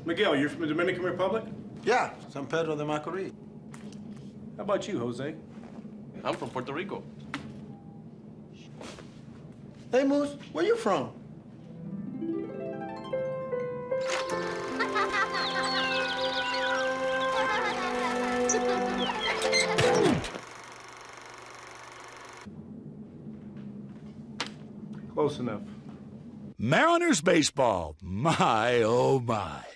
Miguel, you're from the Dominican Republic? Yeah, San Pedro de Macorís. How about you, Jose? I'm from Puerto Rico. Hey, Moose, where you from? Close enough. Mariners baseball. My, oh, my.